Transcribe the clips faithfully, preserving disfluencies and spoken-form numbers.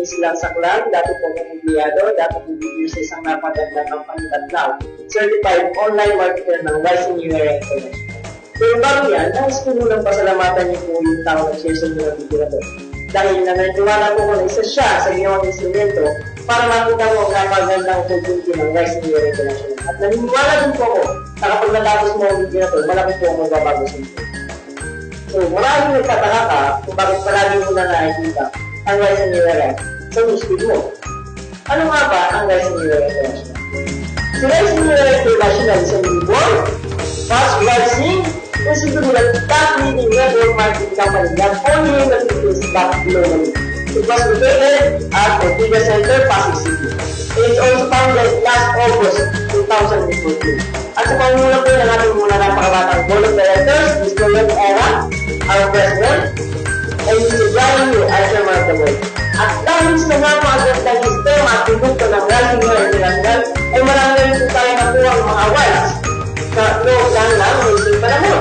malinis lang sa clan, dati po akong empleyado, dati po bibigyan sa isang napaganda ng Pangitadlaw, certified online marketer ng Rising New Era International. Pero bago yan, nais ko munang pasalamatan niyo po yung tao na share sa inyo ng video na to. Dahil nananiwala po ko na isa siya sa inyong instrumento para makita mo ang napagandang opportunity ng Rising New Era International. At naniniwala din po ako na kapag natapos mo ang video na to, malaki po ang magbabago sa inyo. So, maraming nagtataka ka kung bakit palagi mo na nakikita ang Rising New Era sa newsfeed mo. Ano nga ba ang Rising New Era International? Si Rising New Era International is a newborn, fast-rising, considered a top-leading network marketing company that only in the Philippines but globally. It was located at Ortiga Center, Pasig City. It is also founded last August two thousand fourteen. At sa pangunguna po ng ating muna napakabatang board of directors, Mister Len Era, our president, and Mister Brian Yu, our chairman of the board. At dahil sa napakagandang sistema at produkto ng Rising New Era International, ay marami rin po tayo nakuha ang mga awards sa loob lang lang ng isang panahon.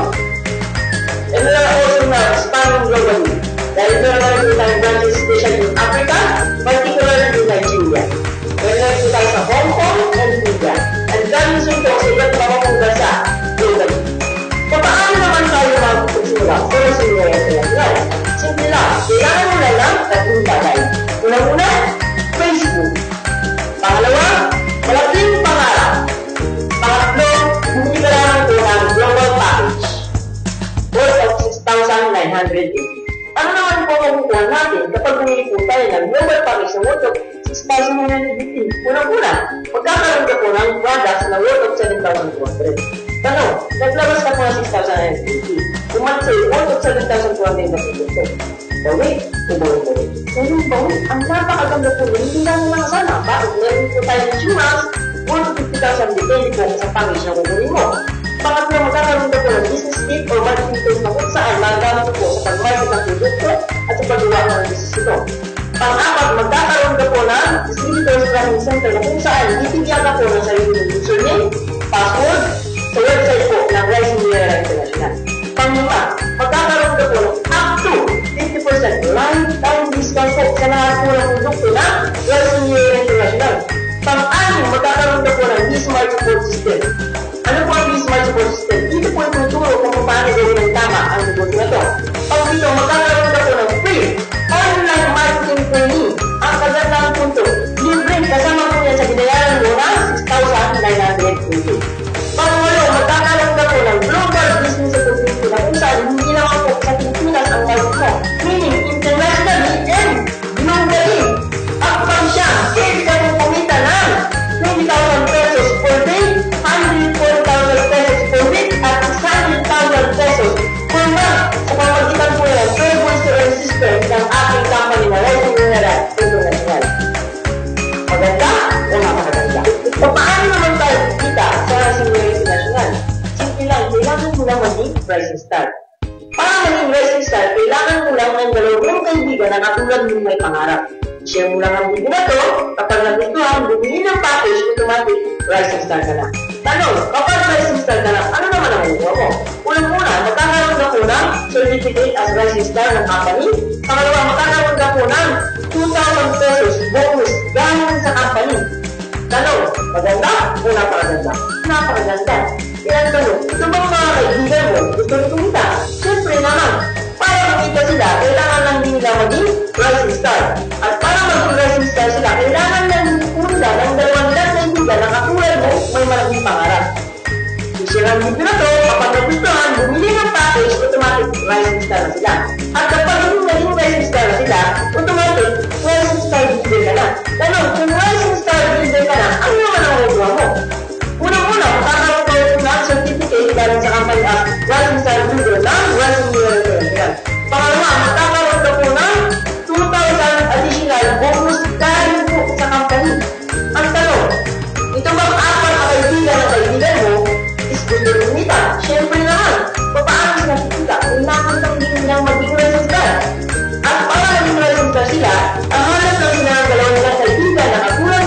And we are also now expanding globally. Dahil meron rin po tayong branches especially in Africa, particularly in Nigeria. Meron rin po tayo sa Hong Kong and India. And coming soon po sa iba't mga pong bansa globally. Paano naman tayo magpagsimula sa Rising New Era International? Simple lang, kailangan mo na lang tatlong bagay. Unang-una, Facebook. Pangalawa, malaking pangarap. Pangatlo, bumili ka lang po ng global package worth of six thousand nine hundred eighty. Ano naman po makukuha natin kapag bumili po tayo ng global package na worth of six thousand nine hundred eighty? Unang-una, magkakaroon ka po ng products na worth of seven thousand two hundred. Tanong, naglabas ka po ng six thousand nine hundred eighty. Kumansay, worth of seven thousand two hundred na po. Bawit, ubawit-bawit. Ngayon bawit, ang napakaganda po, hindi lang lang sana. Bakit? Meron po tayo ng insurance, worth of fifty thousand depende po sa package na kukunin mo. Pangatlo, magkakaroon ka po ng business kit o marketing tools na kung saan magagamit po sa pag-market ng produkto at sa paggawa ng business ito. Pang-apat, magkakaroon ka po ng distributors training center na kung saan bibigyan ka po ng sarili ng username, password, sa website po ng Rising New Era International. Pang-lima, magkakaroon ka po ng up to fifty percent lifetime discount po sa lahat po ng produkto ng Rising New Era International. Pang-anim, magkakaroon ka po ng B-Smart Support System. Ano po ang B-Smart Support System? Dito po ituturo kung paano gawin ng tama ang negosyo na ito. Pang-ito, magkakaroon ka po ng free online marketing training. Ang kagandang punto, libre kasama po yan sa binayaran mo na six thousand nine hundred eighty. Pang-walo, magkakaroon ka po ng global business opportunity na kung saan hindi lang po sa Pilipinas ang market mo. Meaning, internationally and globally. At pang siya, pwede ka po kumita ng twenty thousand pesos per day, one hundred forty thousand pesos per week, at six hundred thousand pesos per month sa pamagitan po ng Fairboys to Earn system ng ating company na Rising New Era International. Maganda o napakaganda? Paano naman tayo kita sa Rising New Era International? Simple lang, kailangan mo lang maging rising star. Para maging rising star, kailangan mo lang ng dalawang kaibigan na katulad mo may pangarap. Share mo lang ang video na to, kapag nagustuhan, bumili ng package, automatic, rising star ka na. Tanong, kapag rising star ka na, ano naman ang makukuha mo? Unang-una, magkakaroon ka po ng certificate as rising star ng company. Pangalawa, magkakaroon ka po ng two thousand pesos bonus galing sa company. Tanong, maganda o napakaganda? Napakaganda. Ilan tanong, ito bang mga kaibigan mo gusto rin kumita? Siyempre naman, para kumita sila, kailangan lang din nila maging rising star. At para maging rising star sila, kailangan lang nila ng dalawang lang kaibigan na katulad mo may malaking pangarap. I-share ang video na to, kapag nagustuhan, bumili ng package, automatic rising star na sila. At kapag yung naging rising star na sila, automatic rising star builder ka na. Tanong, kung rising star builder ka na, ano naman ang magawa mo? Unang-una, magkakaroon kayo ng certificate galing sa company at rising star builder ng Rising New Era International. Pangalawa, magkakaroon ka po ng two thousand additional bonus galing po sa company. Ang tanong, ito bang apat na kaibigan na kaibigan mo is gusto lumita? Siyempre naman, paano sila kikita? Kailangan lang din nilang maging rising star. At para maging rising star sila, ang hanap lang sila ng dalawang ilang kaibigan na katulad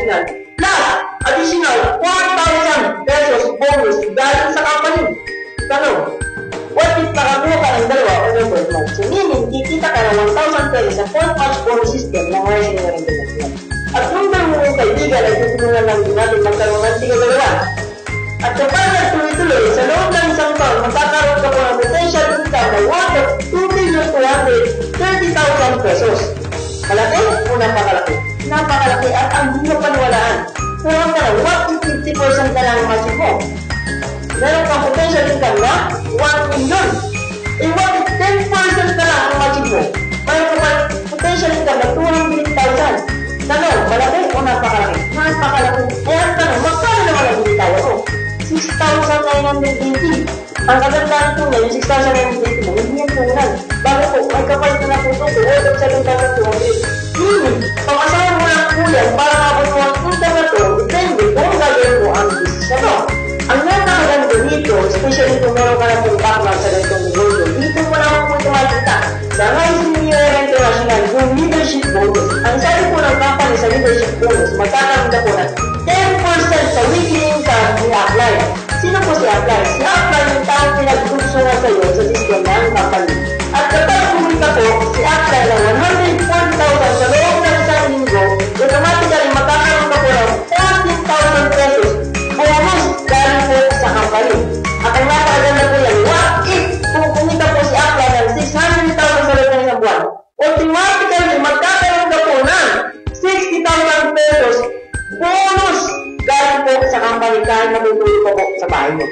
Pangasinan plus additional four thousand pesos bonus galing sa company. Tanong, what if nakakuha ka ng dalawa o ng fourth month? So meaning, kikita ka ng one thousand pesos sa fourth month bonus system ng Rising Year International. At yung dalawang kaibigan ay tutulungan lang din natin magkaroon ng tiga-dalawa. At kapag nagtuloy-tuloy, sa loob ng isang taon, magkakaroon ka po ng potential income na worth of two million two hundred thirty thousand pesos. Malaki o napakalaki? Napakalaki at ang hindi mo paniwalaan. Meron ka na what if fifty percent ka lang matching mo? Meron kang potential income na one million. Eh what if ten percent ka lang ang matching mo? Meron ka pa potential income na two hundred thousand. Tanong, malaki o napakalaki? Napakalaki. Eh ang tanong, magkano naman ang hindi tayo mo? six thousand nine hundred eighty. Ang kagandaan po na yung six thousand nine hundred eighty mo, hindi yan tungan. Bago po, may kapal na na po ito, so worth of seven thousand two hundred. Meaning, pang-asahan mo lang po yan para mabot mo ang income na to, depende kung gagawin mo ang business na to. Ang nakakaganda dito, especially kung meron ka na pong background sa ganitong negosyo, dito mo naman po ito makita sa Rising Year International yung leadership bonus. Ang sabi po ng company sa leadership bonus, magkakaroon ka po na ten percent sa weekly income ni upline. Sino po si upline? Si upline yung taong pinagtutulungan sa iyo sa system ng company. At kapag kumita po si upline ng one hundred forty thousand sa loob ng isang linggo, automatically magkakaroon ka po ng fourteen thousand pesos bonus galing po sa company. At ang napakaganda po yan, what if kung kumita po si upline ng six hundred thousand sa loob ng isang buwan, automatically magkakaroon ka po ng sixty thousand pesos bonus galing po sa company kahit natutulog po po sa bahay mo.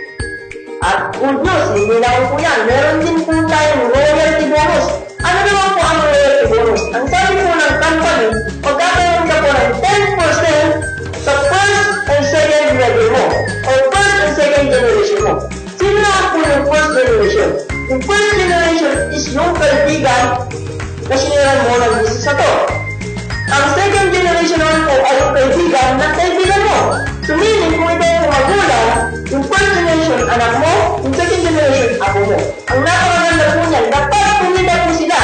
At good news, hindi lang po yan. Meron din po tayong royalty bonus. Ano naman po ang royalty bonus? Ang sabi po ng company, magkakaroon ka po ng ten percent sa first and second level mo o first and second generation mo. Sino naman po yung first generation? Yung first generation is yung kaibigan na siniran mo ng business na to. Ang second generation naman po ay yung kaibigan ng kaibigan mo. So meaning, kung ito yung magulang, yung first generation anak mo, yung second generation apo mo. Ang napakaganda po niyan, dapat kumita po sila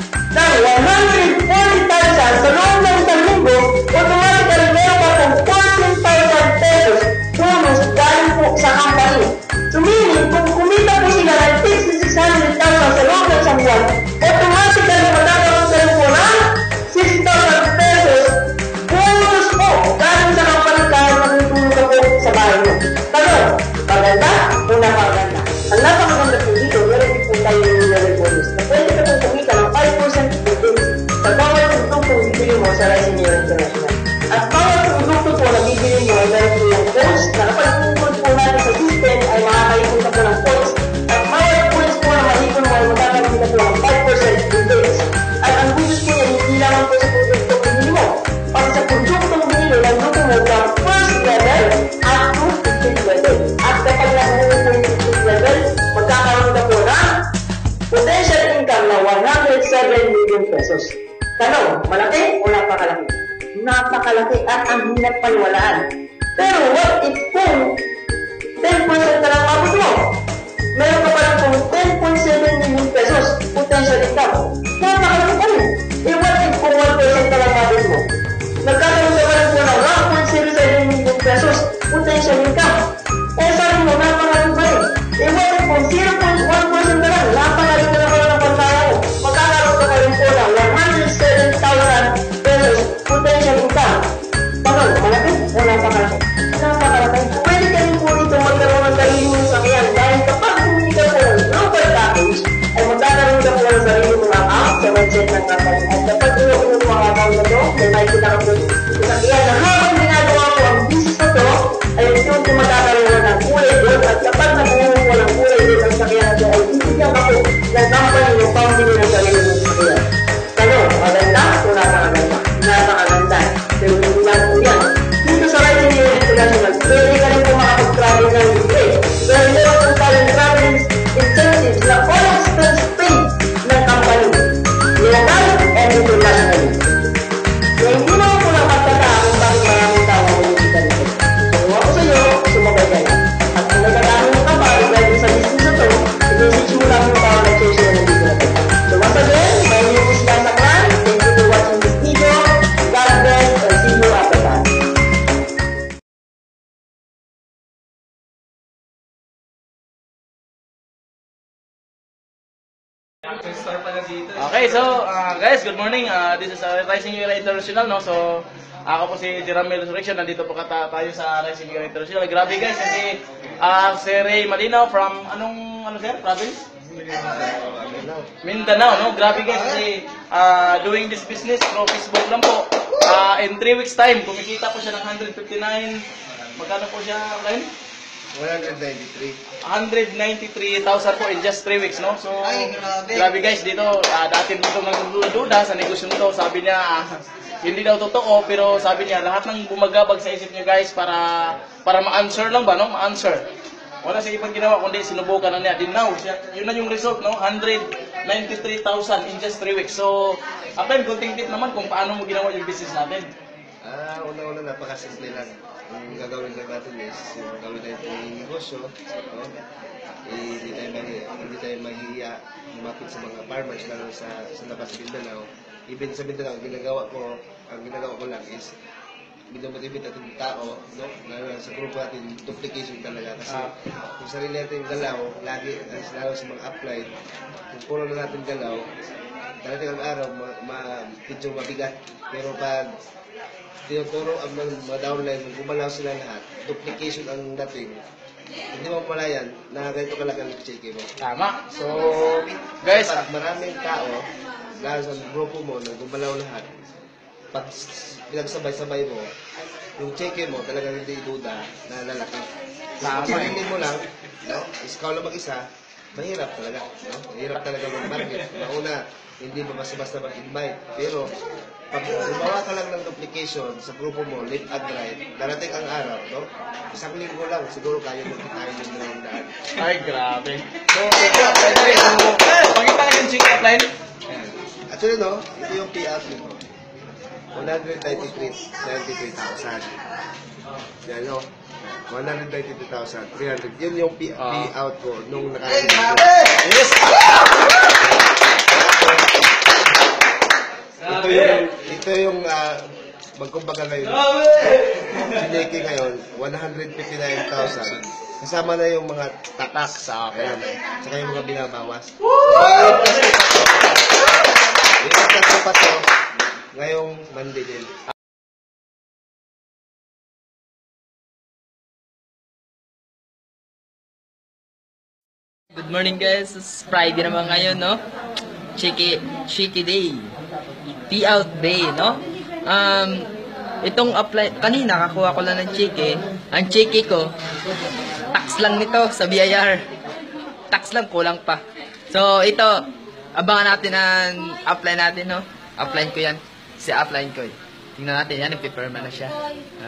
ng one hundred forty thousand sa loob ng isang linggo, automatically meron pa pong fourteen thousand pesos bonus galing po sa company. So meaning, kung kumita po sila ng six hundred thousand sa loob ng isang buwan, automatically magkakaroon kayo po ng six thousand pesos bonus po galing sa company kahit natutulog ka po sa bahay mo. Tanong, maganda o napakaganda? Ang napakaganda po dito, meron din po tayo yung level bonus na pwede ka pong kumita ng five percent sa bawat produktong bibili mo sa Rising Year International. At bawat produkto po na bibili mo ay meron po yung points na kapag tungkol po natin sa system ay makakaipon ka po ng points. At bawat points po na maipon mo ay magkakaroon ka po ng five percent rebates. At ang bonus po yan, hindi lamang po sa produktong bibili mo. Pag sa produktong bibili, nagluto mo from first level up to fifth level. At kapag nakuha po yung fifth level, magkakaroon ka po ng potential income na one hundred seven million pesos. Tanong, malaki o napakalaki? Napakalaki at ang hinat paniwalaan. Pero what if kung ten percent na lang mabot mo? Meron ka pa lang kung ten point seven million pesos potential income. Napakalaki pa rin. Eh what if kung one percent na lang mabot mo? Nagkakaroon ka pa lang po ng one point zero seven million pesos potential income. Eh sabi mo, napakalaki pa rin. Eh what if kung zero point one percent na lang, napakalaki na lang ng pantaya mo. Magkakaroon ka pa rin po ng one hundred seven thousand pesos potential income. Tanong, malaki o napakalaki? Napakalaki. Pwede ka rin po dito magkaroon ng sarili mong sakyan dahil kapag kumili ka po ng global package, ay magkakaroon ka po ng sarili mong Okay, so uh, guys, good morning. Uh, this is uh, Rising Era International, no? So ako po si Jiramel Resurrection. Nandito po kata tayo sa Rising Era International. Grabe guys, kasi uh, si Ray Malinaw from anong ano sir? Province? Mindanao, no? Grabe guys, kasi uh, doing this business through Facebook lang po. Uh, in three weeks time, kumikita po siya ng one fifty-nine. Magkano po siya, Ryan? one ninety-three. one ninety-three thousand po in just three weeks, no? So, Ay, grabe. grabe guys, dito, uh, dati dito nagdududa sa negosyo nito. Sabi niya, uh, hindi daw totoo, pero sabi niya, lahat ng bumagabag sa isip niyo guys para para ma-answer lang ba, no? Ma-answer. Wala sa ibang ginawa, kundi sinubukan na niya. Din now, yun na yung result, no? one ninety-three thousand in just three weeks. So, Apple, kunting tip naman kung paano mo ginawa yung business natin. Ah, una-una, napakasimple lang. Ang gagawin lang natin is, yung gawin natin yung negosyo, no? Eh, hindi tayo mahiya, hindi tayo mahiya lumapit sa mga farmers, lalo sa, sa labas sa Mindanao. Even sa Mindanao, ang ginagawa ko, ang ginagawa ko lang is, binamotivate natin yung tao, no? Lalo sa grupo natin, duplication talaga. Kasi ah. kung sarili natin yung galaw, lagi, lalo sa mga upline, kung puro na natin galaw, talagang ang araw, ma, ma, medyo mabigat. Pero pag tinuturo ang mga downline, kung gumalaw sila lahat, duplication ang dating, hindi mo palayan na ganito kalaki ang cheque mo. Tama. So, guys, pag maraming tao, lalo sa grupo mo, na gumalaw lahat, pag pinagsabay-sabay mo, yung cheque mo talagang hindi duda na lalaki. Pag sarili mo lang, no? Ikaw lang mag-isa, mahirap talaga. No? Mahirap talaga mag-market. Mauna, hindi mo basta-basta mag-invite. Pero, pag gumawa ka lang ng duplication sa grupo mo, left and right, darating ang araw, no? Isang linggo lang, siguro kaya mo kitain yung dalawang daan. Ay, grabe. So, so pakita ka yung check upline? Actually, no? Ito yung payout nito. one ninety-three thousand. Yan, no? one ninety-three thousand, three hundred. Yun yung payout ko nung nakain. Yes! Ito yung, ito yung, uh, magkumbaga ngayon. Sineki ngayon, one fifty-nine thousand. Kasama na yung mga tax sa akin. Saka yung mga binabawas. Yung tax pa to, ngayong Monday din. Good morning guys, it's Friday naman ngayon, no? Cheeky, cheeky day. Payout day, no? Um, itong apply, kanina kakuha ko lang ng cheeky. Ang cheeky ko, tax lang nito sa B I R. Tax lang, kulang pa. So, ito, abangan natin ang apply natin, no? Apply ko yan. Si apply ko. Tingnan natin, yan, nagpiperma na siya.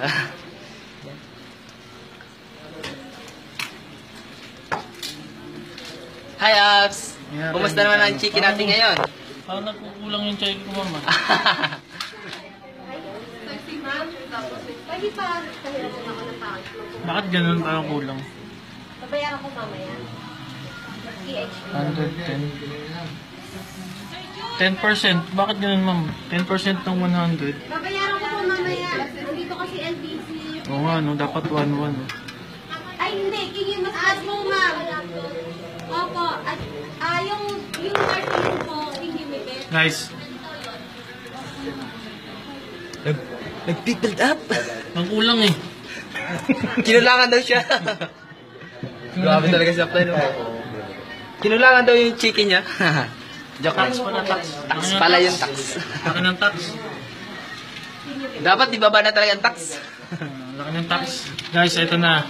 Hi, Abs! Yeah, Kumusta naman ang chicken natin ngayon? Parang nagkukulang yung check ko, mama. Si ma'am, tapos pwede pa pahirapan ako ng pangit. Bakit ganun parang kulang? Babayaran ko mamaya. P H. one ten. ten percent? Bakit ganun, ma'am? ten percent ng one hundred? Babayaran ko po mamaya. Nandito kasi L B C. Oo nga, no? Dapat one one. Ay, hindi. Kingin mas taas mo, ma'am. Opo. At ah, yung yung marketing po, hindi mibet. Nice. Nag, nag-build up. Ang kulang eh. Kinulangan daw siya. Grabe talaga si apply, no? Kinulangan daw yung chicken niya. Joke Tax lang. pala, tax. Tax pala yung tax. Laki ng tax. Dapat ibaba na talaga ang tax. Laki ng tax. Guys, ito na.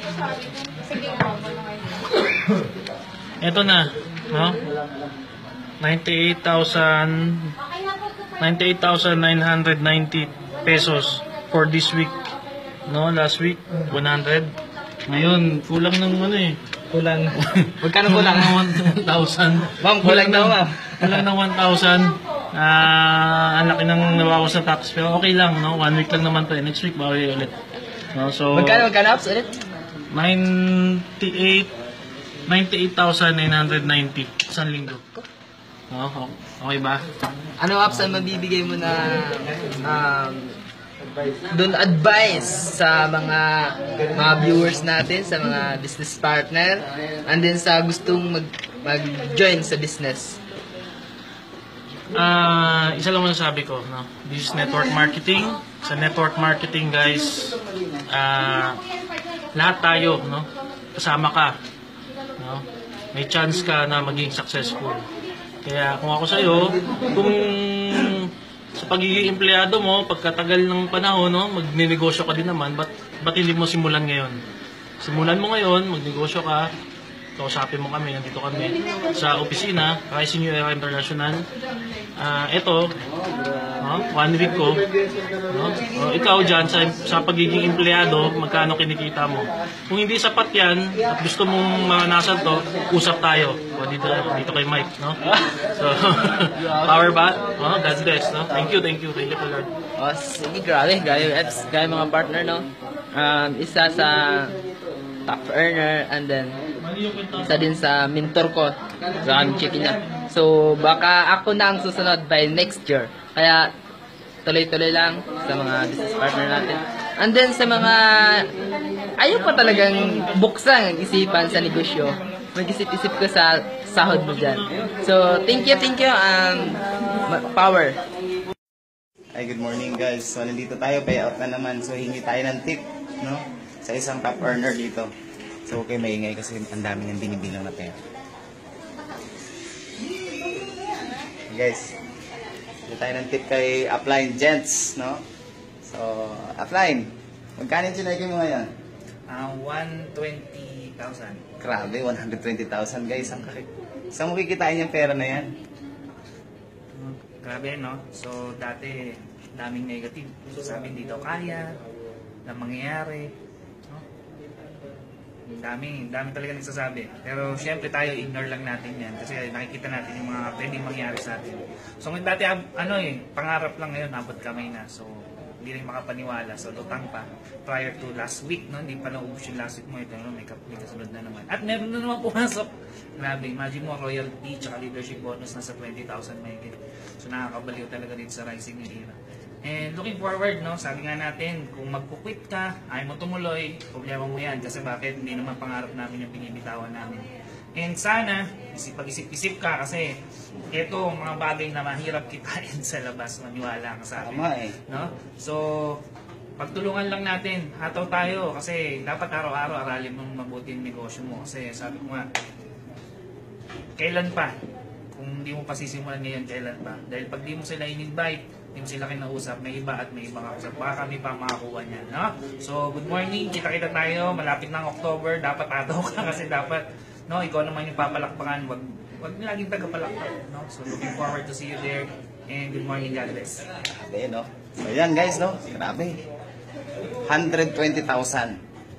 Ito na. No? ninety-eight thousand ninety-eight thousand nine hundred ninety pesos for this week. No, last week one hundred. Ngayon, kulang ng ano eh. Kulang. Magkano kulang? ng one thousand. Ma'am, kulang daw, ma'am. Kulang ng one thousand. Ah, ang laki ng nabawas sa tax. Pero okay lang, no? One week lang naman to eh. Next week, bawi ulit. No, so, Magkano, magkano ups ulit? ninety-eight ninety-eight thousand nine hundred ninety. Isang linggo. Oh, okay ba? Ano ups ang mabibigay mo na um, doon advice sa mga mga viewers natin, sa mga business partner, and then sa gustong mag mag-join sa business? Ah, isa lang masasabi ko, no? This is network marketing. Sa network marketing, guys, ah, lahat tayo, no? Kasama ka, no? May chance ka na maging successful. Kaya kung ako sa'yo, kung sa pagiging empleyado mo, pagkatagal ng panahon, no, magnenegosyo ka din naman, ba't, ba't hindi mo simulan ngayon? Simulan mo ngayon, magnegosyo ka, kausapin mo kami, nandito kami sa opisina, Rising U Era International. Ah, uh, ito, no, one week ko, no? Uh, ikaw dyan, sa, sa pagiging empleyado, magkano kinikita mo? Kung hindi sapat yan, at gusto mong maranasan to, usap tayo. O, dito, dito kay Mike, no? So, power bat, oh, God bless, no? Thank you, thank you, thank you to Lord. Oh, sige, grabe, grabe, Eps, grabe mga partner, no? Um, isa sa top earner, and then isa din sa mentor ko sa aming chicken niya. So baka ako na ang susunod by next year. Kaya tuloy-tuloy lang sa mga business partner natin. And then sa mga ayaw pa talagang buksan ang isipan sa negosyo, mag-isip-isip ko sa sahod mo dyan. So thank you, thank you, um, power. Ay, good morning guys. So nandito tayo, payout na naman. So hingi tayo ng tip, no? Sa isang top earner dito. So okay, maingay kasi ang dami niyang binibilang na pera. Guys, hindi tayo ng tip kay Upline Gents, no? So, Upline, magkano yung chinay mo ngayon? Uh, one hundred twenty thousand. Grabe, one hundred twenty thousand guys. Saan, saan mo kikitain yung pera na yan? Grabe, no? So, dati, daming negative. So, sabi, hindi daw kaya, na mangyayari. No? Dami, dami talaga nagsasabi. Pero, syempre tayo, ignore lang natin yan. Kasi nakikita natin yung mga pwedeng mangyari sa atin. So, ngayon dati, ano eh, pangarap lang ngayon, abot kamay na. So, hindi rin makapaniwala. So, lutang pa. Prior to last week, no? Hindi pa naubos yung last week mo. Ito, no? May, may kasunod na naman. At meron na naman pumasok. Grabe, imagine mo, royalty, tsaka leadership bonus na sa twenty thousand mahigit. So, nakakabaliw talaga dito sa Rising Era. And looking forward, no? Sabi nga natin, kung magkukwit ka, ayaw mo tumuloy, problema mo yan. Kasi bakit? Hindi naman pangarap namin yung binibitawan namin. And sana, pag-isip-isip ka kasi ito, mga bagay na mahirap kitain sa labas, maniwala ka sa akin. Tama eh. No? So, pagtulungan lang natin, hataw tayo kasi dapat araw-araw aralin mong mabuti yung negosyo mo. Kasi sabi ko nga, kailan pa? Kung hindi mo pa sisimulan ngayon, kailan pa? Dahil pag di mo sila in-invite, hindi mo sila kinausap, may iba at may iba kausap. Baka kami pa makakuha niyan, no? So, good morning, kita-kita tayo, malapit ng October, dapat ataw ka kasi dapat, no, ikaw naman yung papalakpakan, wag, wag laging tagapalakpak, no? So, looking forward to see you there, and good morning, God bless. Grabe, no? So, yan guys, no? Grabe. one hundred twenty thousand.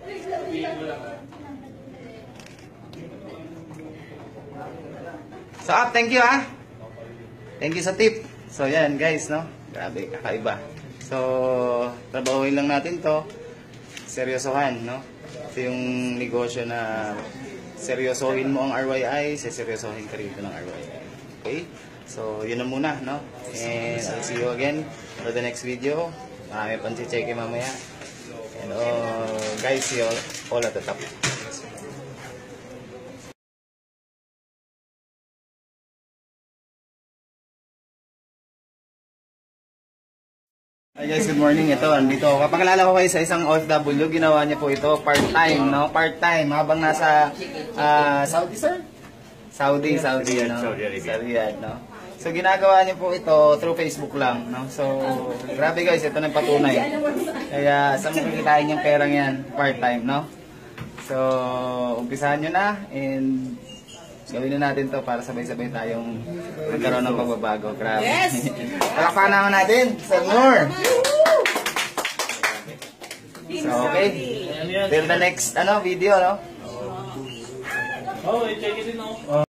So, up, thank you, ha? Thank you sa tip. So, yan guys, no? Grabe, kakaiba. So, trabahuin lang natin to. Seryosohan, no? Ito yung negosyo na seryosohin mo ang R Y I, seryosohin ka rito ng R Y I. Okay? So, yun na muna, no? And I'll see you again for the next video. Marami pang check mamaya. And uh, guys, see you all, all at the top. Hi guys, good morning. Ito, andito. Kapakilala ko kayo sa isang O F W. Ginawa niya po ito part-time, no? Part-time. Habang nasa uh, Saudi, sir? Saudi, Saudi, no? Saudi Arabia, no? So, ginagawa niya po ito through Facebook lang, no? So, grabe guys, ito na patunay. Kaya, saan mo kikitain yung perang yan? Part-time, no? So, umpisahan nyo na, and gawin na natin to para sabay-sabay tayong magkaroon ng pagbabago. Grabe. Yes! Palakpakan naman natin. Sir Moore! So, okay. Till the next ano video, no? Oh, i-check it in, no?